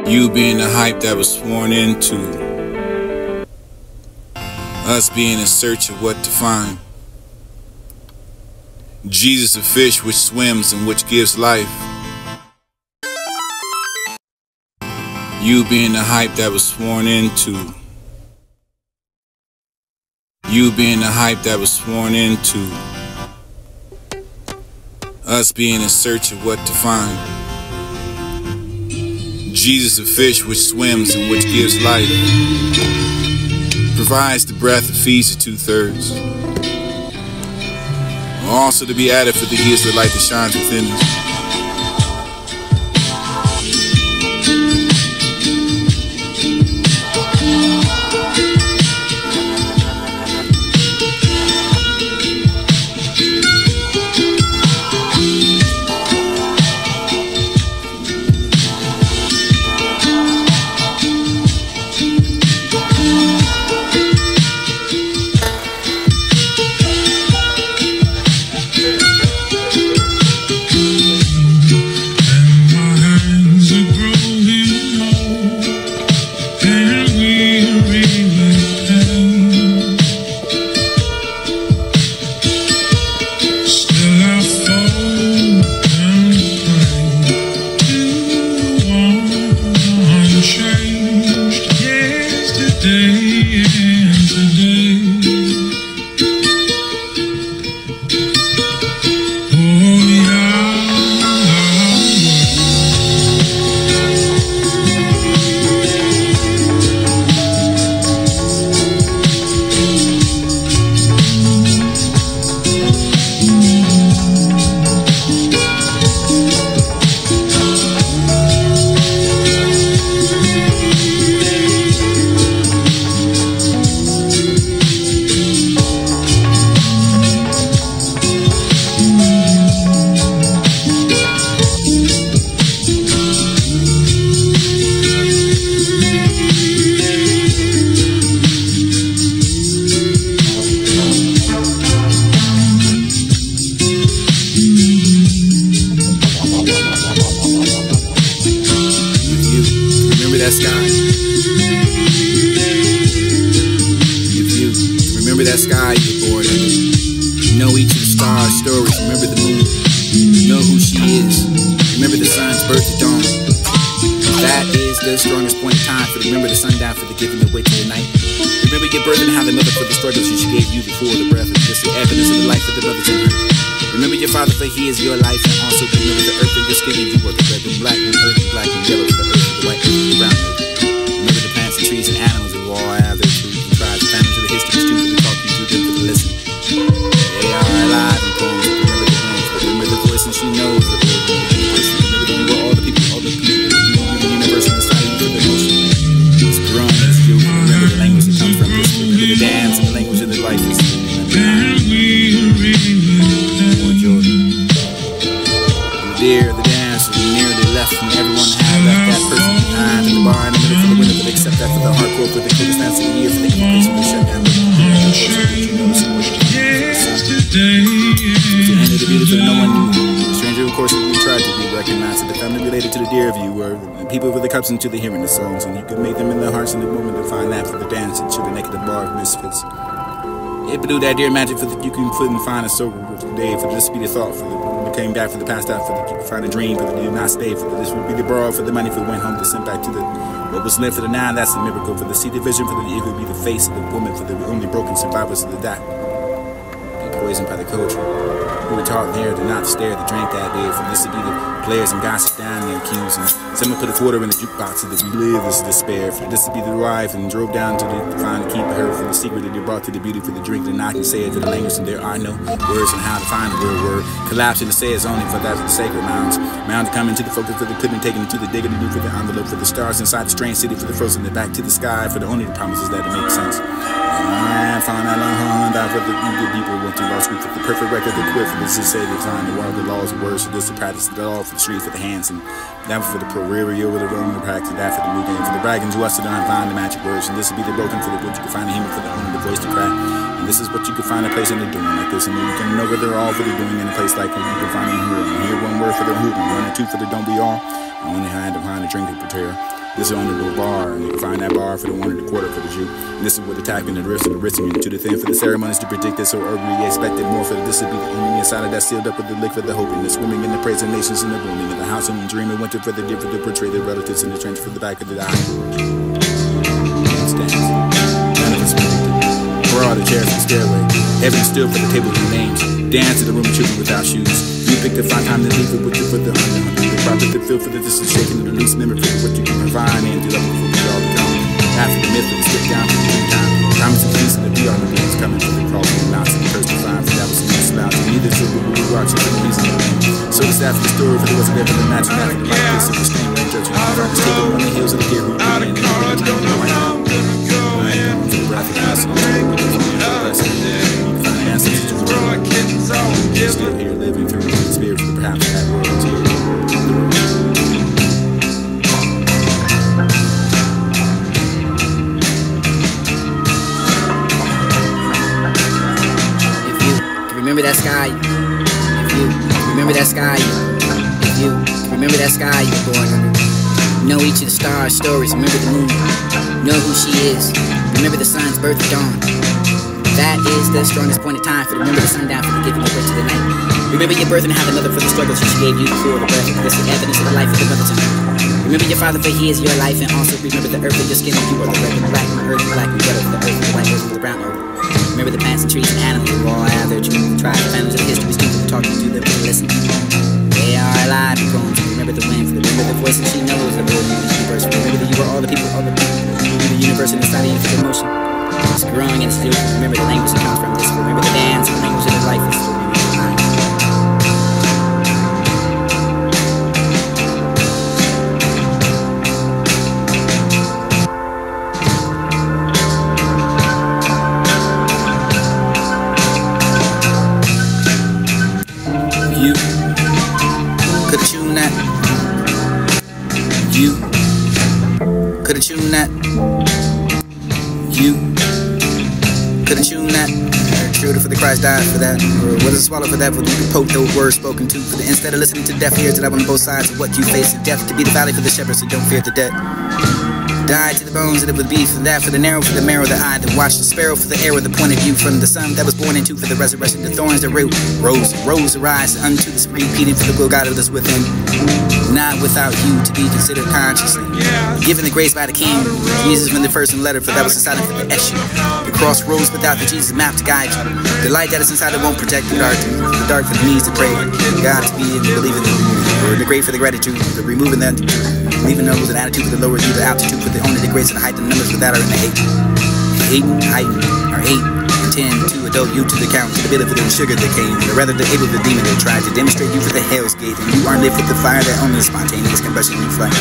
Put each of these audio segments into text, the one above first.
You being the hype that was sworn into, us being in search of what to find. Jesus a fish which swims and which gives life. You being the hype that was sworn into. You being the hype that was sworn into, us being in search of what to find. Jesus a fish which swims and which gives life, provides the breath that feeds the 2/3, also to be added for the years the light that shines within us. Remember that sky you were born under. Know each of the stars' stories. Remember the moon. Know who she is. Remember the sun's birth at dawn. That is the strongest point in time. For remember the sundown for the giving away to the night. Remember your birth and how the mother for the struggles she gave you before the breath. And just the evidence of the life of the brothers in her. Remember your father for he is your life. And also remember the earth and your skin and you are the red and black and earth and black and yellow. The earth and the white earth and the brown earth. Remember the plants and trees and animals who all have their truth and tribes. Families of the history too. For the talk you do them for the listen. They are alive and poems. Remember the names. But remember the voice and she knows the voice. Remember that you were all the people the universe and the side of the emotion. It's grown, it's you. Remember the language that comes from this. Remember the dance and the language of the life is. Or Jordan. The deer, the dance, and nearly left from everyone had left that person behind in the bar in the middle for the winter, but except that for the hardcore, for the coolest dance of the year, for the place when we shut down. And it'll be that no one knew. The stranger, of course, we tried to be recognized. The family related to the dear of you were the people with the cups into the hearing the songs, and you could make them in the hearts and the woman to find that for the dance and to the naked bar of misfits. It blew that dear magic for the you can put and find a sober for the day, for this be the thought, for the came back for the past out, for the you can find a dream, for the did not stay, for this would be the borrow, for the money for went home to send back to the what was left for the now, that's the miracle, for the see the vision, for the it would be the face of the woman, for the only broken survivors of the die. Poisoned by the culture. We were taught here to not stare, to drink that day. For this to be the players and gossip down the accused. And someone put a quarter in the jukebox so that we live as despair. For this to be the wife and drove down to find to keep her. For the secret that they brought to the beauty, for the drink that I can say it to the language. And there are no words on how to find the real word. Collapsing to say it's only for that for the sacred mounds. Mound to come into the focus for the couldn't take it into the digger to do for the envelope. For the stars inside the strange city. For the frozen the back to the sky. For the only promises that it makes sense. And find that long hunt out for the good people went to law school for the perfect record to quit for this is say the time the water the laws of words for this to practice the law for the street for the hands and that for the proverbial with the room to practice that for the new game for the bragging to us to find the magic words and this will be the broken for the good you can find the human for the only the voice to crack and this is what you can find a place in the doing like this and then you can know where they're all for the doing in a place like you can find in here and here one word for the hooping one or two for the don't be all and only hand to find a drink to prepare. This is on the bar, and you can find that bar for the 1 and a quarter for the Jew. And this is what the tapping and the rest of the written to the thin for the ceremonies to predict this so urgently expected more for this would be the only inside that sealed up with the lick for the hoping, the swimming in the praise of nations in the rooming in the house and dreaming winter for the different to portray the relatives in the trench for the back of the eye. Stands. None of us predicted. For all the chairs in the stairway, heaven stood for the tables and names. Dance in the room of children without shoes. You picked the fine time to leave it with you for the under. The proper to feel for the distance shaking of the loose memory for what you can provide and do love for what we all become. After the myth of the stick down for the good time. Promise of peace and the beyond the beings coming for the cross and not the curse to find. For that was the news loud to neither so we were watching for the reason. So this after the story for the wasn't there for the natural after the light place of the strain and judging. From the table on the hills of the deer who ran and the breath of castle. Still here living through the spirit of perhaps that world here. If you can remember that sky, if you can remember that sky, if you can remember that sky you were born under. Know each of the stars' stories, remember the moon, know who she is, remember the sun's birth at dawn. That is the strongest point of time for remember the sundown for the giving of birth to the night. Remember your birth and how the mother for the struggles she gave you before the birth. This is evidence of the life of the mother tonight. Remember your father for he is your life, and also remember the earth of your skin. You are the red and black, and the earth and black, and yellow for the earth, the white earth for the brown earth. Remember the plants and trees and animals who all have their truth. The tribes, families of history, speaking, talking to them, listen. They are alive and grown. Remember the wind, remember the voice, and she knows the Lord in the universe. Remember that you are all the people, all the universe inside of you for the motion. It's growing and it's still. Remember the language that comes from this. Remember the dance, the language of the life is still you could have tuned that. You could have tuned that. You could have tuned that. Children for the Christ died for that. Or what does it swallow for that? For you to poke those words spoken to. For the instead of listening to deaf ears that have on both sides of what you face, the death to be the valley for the shepherds, so don't fear the dead. Died to the bones that it would be, for that, for the narrow, for the marrow, the eye that watched the sparrow, for the arrow, the point of view, from the sun that was born into, for the resurrection, the thorns that rose, arise unto the repeating for the will God of us within. Not without you to be considered consciously. Given the grace by the King, Jesus from the first letter, for that was the silent for the issue. The cross rose without the Jesus map to guide you. The light that is inside it won't protect the dark for the needs to pray. God to be in the believing or the great for the gratitude, the removing that, leaving those an attitude for the lower you, the altitude for the only the grace and the height, the numbers for that are in the 8 and heighten, or 8 and 10 to adult you to the count, to the bit of the sugar that came, or rather the able the demon that tried to demonstrate you for the hell's gate, and you aren't lit with the fire that only spontaneous combustion you fly.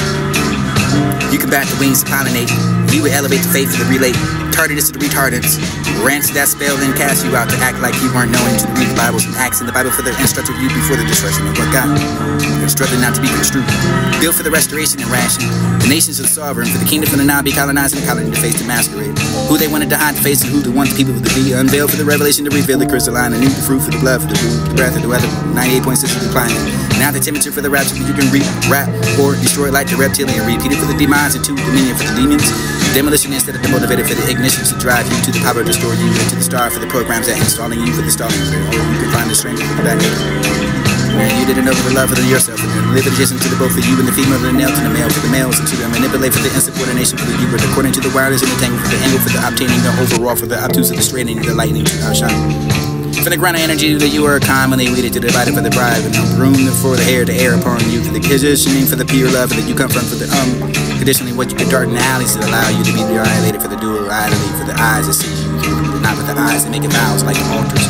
You combat the wings to pollinate, you would elevate the faith for the relay, tardiness to the retardants, rants that spell then cast you out to act like you weren't knowing to read the Bibles and acts in the Bible for the instructed you before the destruction of what God instructed not to be construed. Built for the restoration and ration, the nations are the sovereign, for the kingdom for the now be colonized and the colony to face the masquerade. Who they wanted to hide the face and who they want the people to be unveiled for the revelation to reveal the crystalline and new the fruit for the blood for the root, the breath of the weather, 98.6 of the climate. Now the temperature for the rapture you can reap, rap, or destroy like the reptilian, repeat it for the demise and to dominion for the demons. Demolition instead of the motivator for the ignition to drive you to the power to restore you into the star for the programs that installing you for the stalling order, or you can find the stranger for the back end. And you didn't know for the love of yourself, and then live adjacent to the both for you and the female and the male to the male for the males, and to them manipulate for the insubordination for the you, but according to the wireless and the tangle for the angle for the obtaining the overall for the obtuse of the straightening the lightning to outshine. From the ground of energy that you are commonly weeded to divide it for the bribe, and no room for the hair to air upon you, for the conditioning for the pure love that you come from, for the conditionally what you can dart in the alleys that allow you to be violated, for the dual idly, for the eyes that see you through, not with the eyes that make it vows like the altars.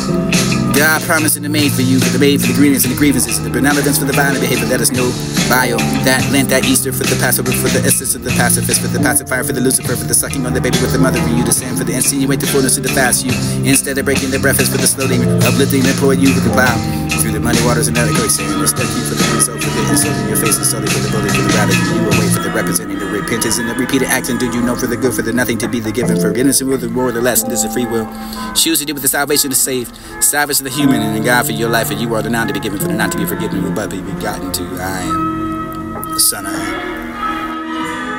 God promised and made for you, for the made for the grievances and the grievances, and the benevolence for the violent behavior that is no bio, that Lent, that Easter for the Passover, for the essence of the pacifist, for the pacifier, for the Lucifer, for the sucking on the baby with the mother for you to sin, for the insinuate the fullness of the fast you, instead of breaking the breakfast for the slowly uplifting and employ you with the plow, through the muddy waters and the quicksand, respect you for the insult, for the insult in your face, and solely for the bully, for the rather you away, for the representing the repentance and the repeated acts, and do you know for the good, for the nothing to be the given, forgiveness and will the roar, the lesson is a free will. Choose to do with the salvation to save, salvage the human, and God for your life, and you are the not to be given, for the not to be forgiven, but be begotten to. I am the Son of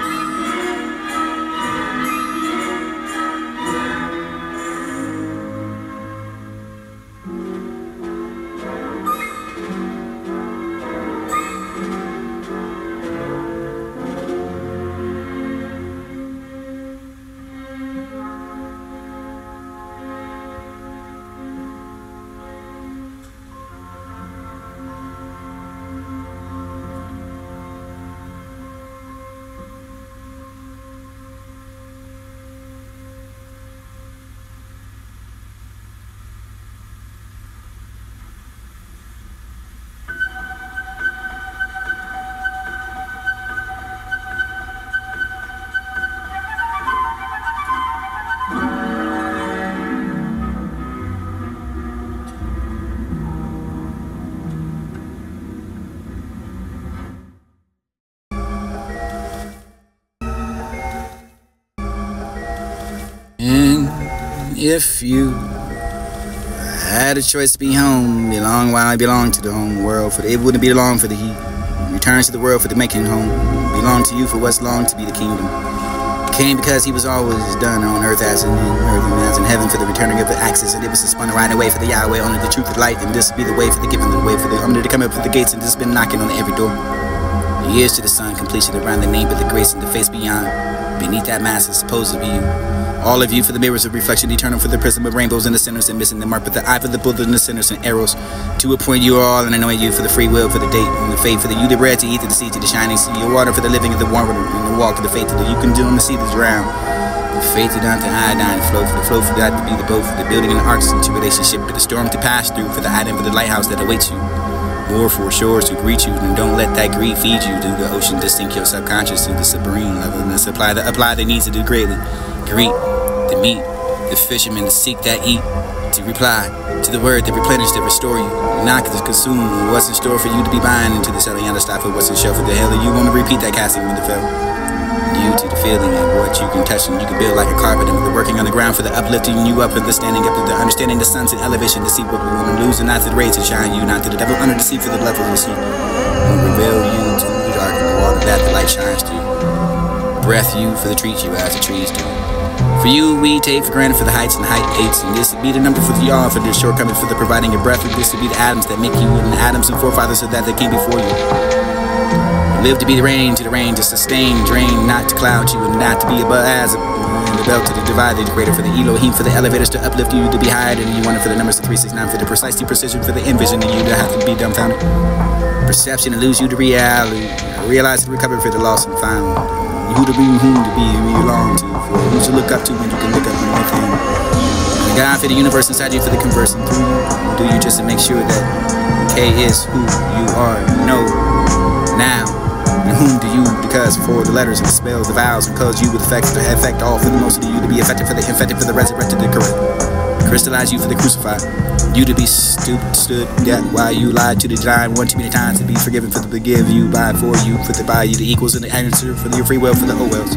If you had a choice to be home, belong while I belong to the home world, for it wouldn't be long for the heat. Return to the world for the making home. Belong to you for what's long to be the kingdom. Came because he was always done on earth as in heaven for the returning of the axis, and it was spun right away for the Yahweh, only the truth of light, and this be the way for the giving, the way for the to come up for the gates, and this been knocking on every door. Years to the sun, completion around the name of the grace and the face beyond. Beneath that mask is supposed to be you. All of you for the mirrors of reflection, eternal for the prism of rainbows and the sinners and missing the mark, but the eye for the bullets and the sinners and arrows. To appoint you all and anoint you for the free will, for the date and the faith, for the you the bread to eat, to the seed, to the shining sea, your water for the living of the water and the walk of the faith, that you can do on the sea to drown. The faith to down to iodine, flow for that to be the boat, for the building and the arcs into relationship, for the storm to pass through, for the item for the lighthouse that awaits you. More for shores to greet you, and don't let that greed feed you. To the ocean to sink your subconscious to the submarine level, and apply the needs to do greatly. Greet the meat, the fishermen to seek that eat, to reply to the word that replenish, that restore you, not to consume what's in store for you to be buying into the selling, understand for what's in show for the hell. You want to repeat that casting when the fell. You to the feeling of what you can touch, and you can build like a carpet, and the working on the ground for the uplifting you up, and the standing up, the understanding the sun's in elevation to see what we want to lose, and not to the rays to shine you, not to the devil under the sea for the level to see, and reveal you to the dark and the water that the light shines through. Breath you for the trees you as the trees do. For you we take for granted for the heights and the height eights, and this would be the number for the y'all, for the shortcomings for the providing your breath, and this would be the atoms that make you, and the atoms and forefathers so that they came before you. Live to be the rain, to sustain, drain, not to cloud you, and not to be above as the belt to the divided greater for the Elohim, for the elevators to uplift you, to be higher than you wanted, for the numbers to 369, for the precisely precision, for the envision of you to have to be dumbfounded. Perception to lose you to reality, realize to recover for the lost and found. Who to be, whom to be, who you belong to, for who to look up to when you can look up and with him. The God for the universe inside you for the conversing through you. Do you just to make sure that K is who you are, know now. And whom do you, because for the letters and the spells, the vowels, because you would affect all for the most of you to be affected for the infected, for the resurrected, the correct. Crystallize you for the crucified. You to be stood that while you lied to the divine one too many times, to be forgiven for the forgive you by for you, for the by you, the equals and the answer for your free will for the oh wells.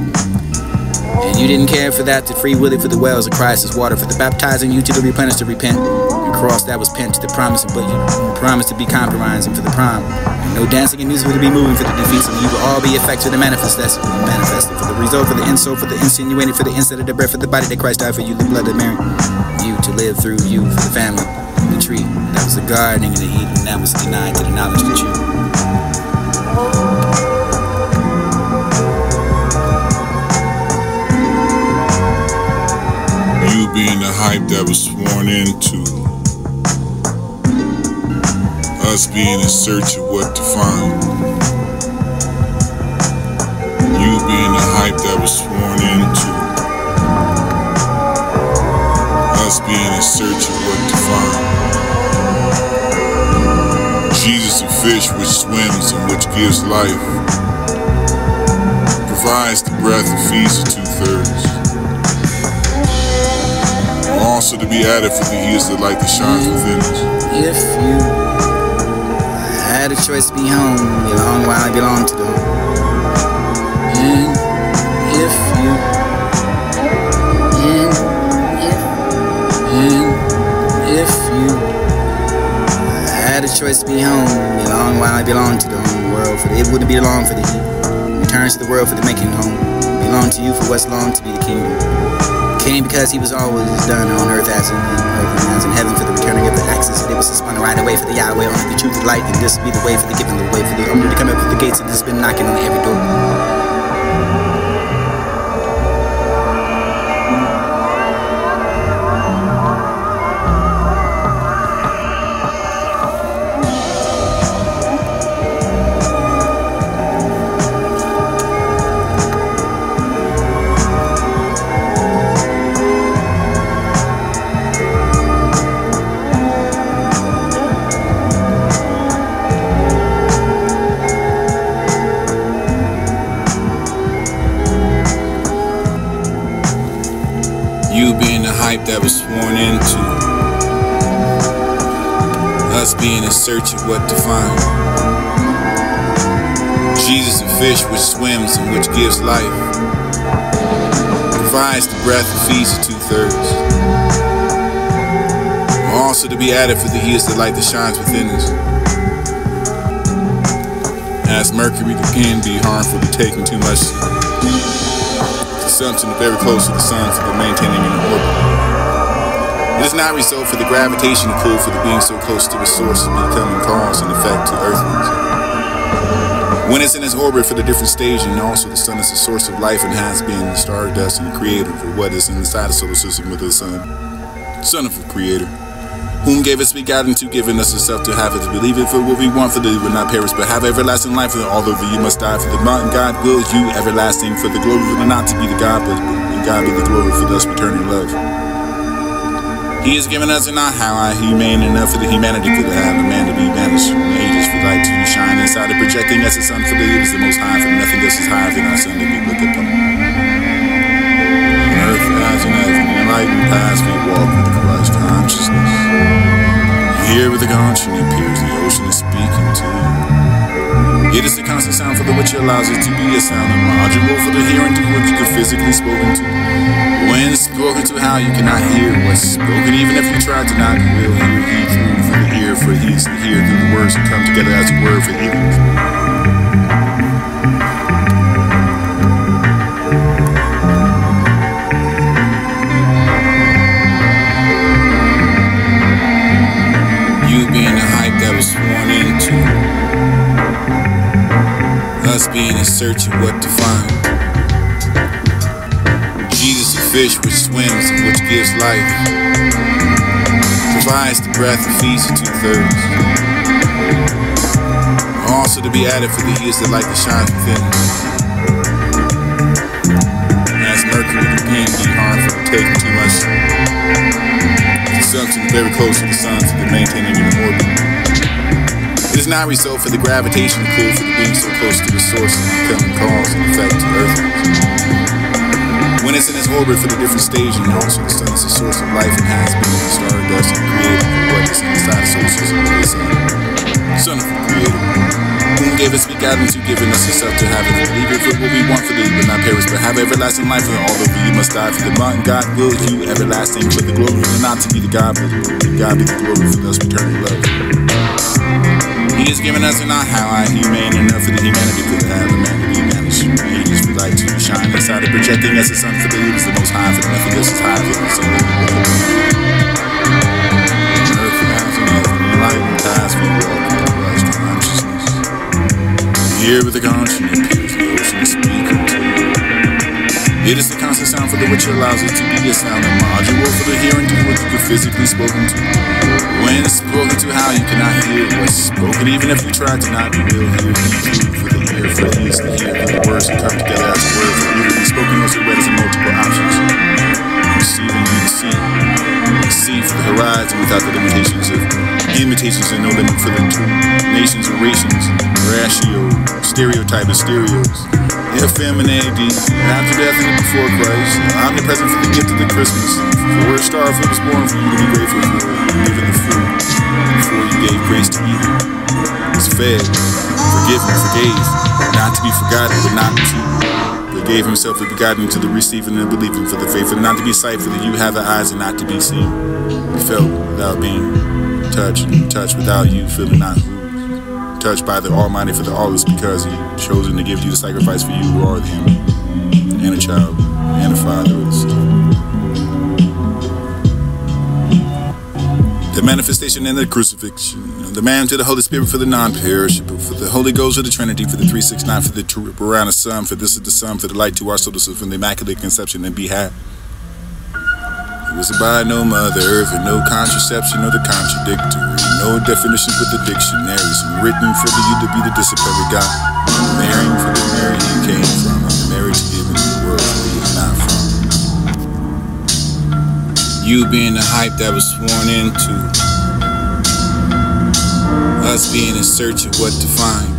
And you didn't care for that, to free will it for the wells of Christ's water, for the baptizing you to the replenish to repent. The cross that was pent to the promise, but you promised to be compromising for the prom. And no dancing and music to be moving for the defeats, and you will all be effective to the manifested for the result, for the insult, for the insinuating, for the instead of the breath, for the body that Christ died for you, the blood of Mary. You to live through you for the family, the tree that was the gardening and the Eden that was denied to the knowledge of the truth. You being the hype that was sworn into, us being in search of what to find. You being the hype that was sworn into, us being in search of what to find. Jesus a fish which swims and which gives life, provides the breath and feeds the 2/3. Also to be added for the he is the light that shines within us. If you had a choice to be home, belong while I belong to the home. And if you had a choice to be home, belong while I belong to the home world, for it wouldn't be long for the heat. Return to the world for the making home. Belong to you for what's long to be the kingdom. Came because he was always done on earth as in heaven for the returning of the axis, and it was spun right away for the Yahweh, only the truth of light, and this be the way for the giving, the way for the to come up with the gates, and this has been knocking on every door. You being the hype that was sworn into, us being in search of what to find. Jesus a fish which swims and which gives life, provides the breath and feeds the 2/3. Also to be added, for that he is the light that shines within us. As mercury can be harmful to taking too much consumption very close to the sun for the maintaining an orbit. It is not result for the gravitational pull for the being so close to the source of becoming cause and effect to earthlings. When it's in its orbit for the different stage, and also the sun is the source of life and has been the stardust and the creator for what is inside the solar system with the sun. Son of a creator, whom gave us begotten to, giving us himself to have it, to believe it for what we want, for that we will not perish, but have everlasting life, for although you must die, for the mountain God will you everlasting, for the glory will not to be the God, but God be the glory for thus returning love. He has given us not how I humane enough for the humanity could have a man to be banished from the ages for light to shine inside of projecting as the sun for the is the most high, for nothing else is higher than our sun that we look upon. On earth as in heaven, enlightened paths we walk with the Christ consciousness. Here with the conscience appears the ocean is speaking to you. It is the constant sound for the which allows it to be a sound and module for the hearing to which you can physically spoken to. When spoken to, how you cannot hear what's spoken, even if you try to not, will hear he through for the ear, for he is the ear through the words that come together as a word for healing. You being the hype that was sworn into, us being in search of what to find. Jesus, a fish which swims and which gives life, provides the breath and feeds the 2/3. Also to be added, for that he is the light that shines within us. As mercury can be harmful to taking too much consumption very close to the sun for the maintaining an orbit. It is not result for the gravitational pull for the being so close to the source and becoming cause and effect to earthlings. When it's in its orbit for the different stage, and also the sun is the source of life and has been the stardust and created for what is inside the solar system of the sun. Son of a creator, whom gave us begotten to, giving us himself to have it, to believe it for what we want, for that we will not perish, but have everlasting life, for although you must die, for the mountain God will you everlasting, for the glory will not to be the God, but God be the glory for thus returning love. He has given us not how I humane enough for the humanity could have a man to be banished from the ages for light to shine inside of projecting as the sun for the is the most high, for nothing else is higher than the sun. On earth and as in heaven, enlightened paths we walk with the Christ consciousness. Here with the conscience appears the ocean is speaking to you. It is the constant sound for the which allows it to be a sound and module for the hearing to which you can physically spoken to. When spoken to, how you cannot hear what's spoken, even if you try to not, you will hear he through for the ear, for he is the ear, for the words that come together as a word for either be spoken or read as in multiple options. Receiving you to see for the horizon without the limitations of imitations and no limit for the two nations or rations, ratio, stereotype of stereos. Femininity, after death and before Christ, omnipresent for the gift of the Christmas, for a star food was born for you to be grateful for, giving the food, before you gave grace to eat, was fed, forgiven, forgave, not to be forgotten, but not to, but gave himself the begotten to the receiving and believing for the faith, and not to be sight, for that you have the eyes and not to be seen, felt without being touched, and touched without you feeling not touched by the Almighty for the all is because he chosen to give you the sacrifice for you who are him, and a child, and a father of the son. The manifestation and the crucifixion, the man to the Holy Spirit for the non-perishable, for the Holy Ghost of the Trinity, for the 369, for the Purana Son, for this is the Son, for the light to our soul, from the Immaculate Conception and behalf. It was by no mother and no contraception or the contradictory, no definitions with the dictionaries, and written for you to be the disciplinary God, marrying for the Mary you came from, and the Mary to give in the world where you is not from. You being the hype that was sworn into, us being in search of what to find.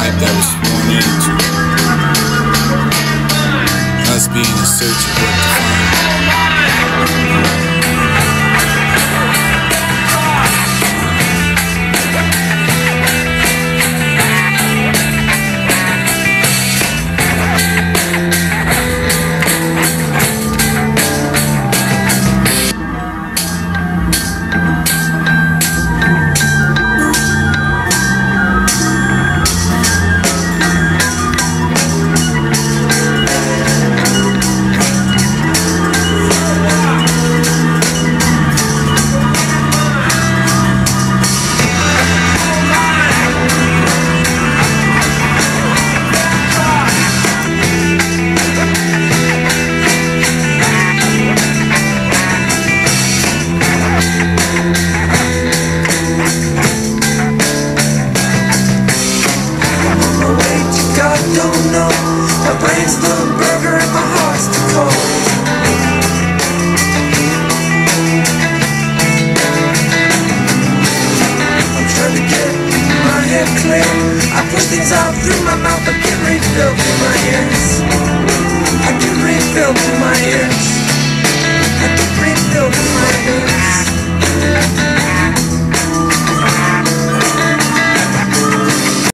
life that was sworn into. Us being in search of what to find. I push things out through my mouth, I get refilled through my ears. I get refilled through my ears.